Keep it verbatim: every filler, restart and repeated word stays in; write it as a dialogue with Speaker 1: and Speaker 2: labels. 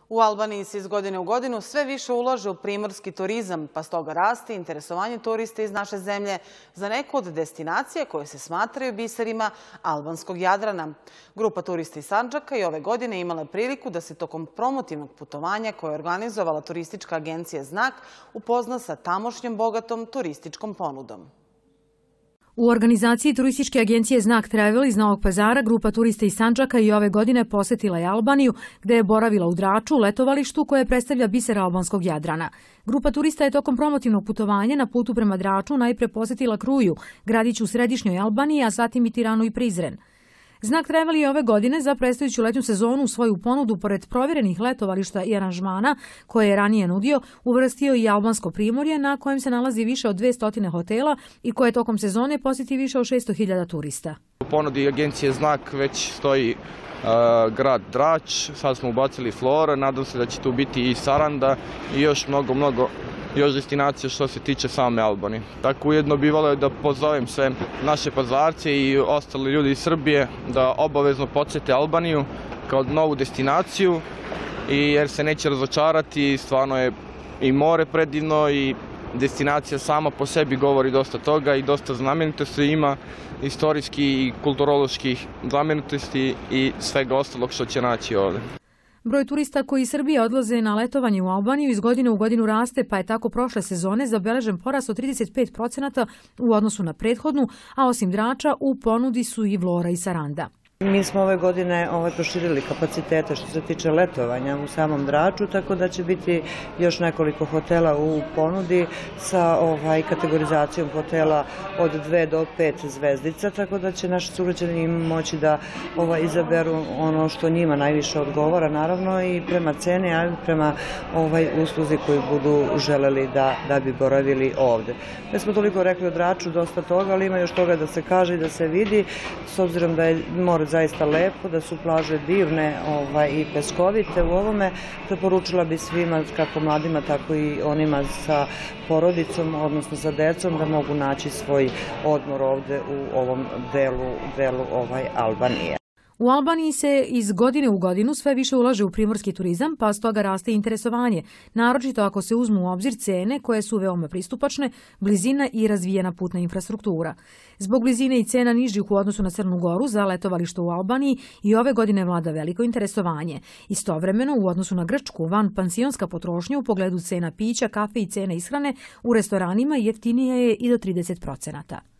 Speaker 1: U Albaniji se iz godine u godinu sve više ulaže u primorski turizam, pa stoga raste interesovanje turista iz naše zemlje za neku od destinacija koje se smatraju biserima albanskog Jadrana. Grupa turista iz Sandžaka i ove godine imala priliku da se tokom promotivnog putovanja koje je organizovala turistička agencija Znak upozna sa tamošnjom bogatom turističkom ponudom.
Speaker 2: U organizaciji turističke agencije Znak Travel iz Novog Pazara grupa turista iz Sandžaka i ove godine posjetila je Albaniju, gde je boravila u Draču, letovalištu koje predstavlja biser albanskog Jadrana. Grupa turista je tokom promotivnog putovanja na putu prema Draču najpre posjetila Kruju, gradić u središnjoj Albaniji, a zatim i Tiranu i Prizren. Znak Travel je ove godine za predstojeću letnju sezonu u svoju ponudu, pored provjerenih letovališta i aranžmana koje je ranije nudio, uvrstio i albansko primorje na kojem se nalazi više od dvesta hotela i koje tokom sezone posjeti više od šesto hiljada turista.
Speaker 3: U ponudi agencije Znak već stoji uh, grad Drač, sad smo ubacili Flora, nadam se da će tu biti i Saranda i još mnogo, mnogo još destinacija što se tiče same Albanije. Tako ujedno bi volio da pozovem sve naše pazarce i ostali ljudi iz Srbije da obavezno podsjete Albaniju kao novu destinaciju, jer se neće razočarati, stvarno je i more predivno i destinacija sama po sebi govori dosta toga i dosta znamenitosti ima, istorijski i kulturoloških znamenitosti i svega ostalog što će naći ovdje.
Speaker 2: Broj turista koji iz Srbije odlaze na letovanje u Albaniju iz godine u godinu raste, pa je tako prošle sezone zabeležen porast od trideset pet procenata u odnosu na prethodnu, a osim Drača u ponudi su i Vlora i Saranda.
Speaker 4: Mi smo ove godine ovaj, proširili kapacitete što se tiče letovanja u samom Draču, tako da će biti još nekoliko hotela u ponudi sa ovaj, kategorizacijom hotela od dve do pet zvezdica, tako da će naši sugrađani moći da ovaj, izaberu ono što njima najviše odgovara, naravno i prema ceni, a i prema ovaj, usluzi koju budu želeli da, da bi boravili ovde. Ne smo toliko rekli o Draču, dosta toga, ali ima još toga da se kaže i da se vidi, s obzirom da je more zaista lepo, da su plaže divne ovaj, i peskovite u ovome, preporučila bi svima, kako mladima, tako i onima sa porodicom, odnosno sa decom, da mogu naći svoj odmor ovde u ovom delu, delu ovaj, Albanije.
Speaker 2: U Albaniji se iz godine u godinu sve više ulaže u primorski turizam, pa stoga raste interesovanje, naročito ako se uzmu u obzir cene koje su veoma pristupačne, blizina i razvijena putna infrastruktura. Zbog blizine i cena nižih u odnosu na Crnu Goru za letovalište u Albaniji i ove godine vlada veliko interesovanje. Istovremeno, u odnosu na Grčku, van pansionska potrošnja u pogledu cena pića, kafe i cene ishrane u restoranima jeftinija je i do trideset procenata.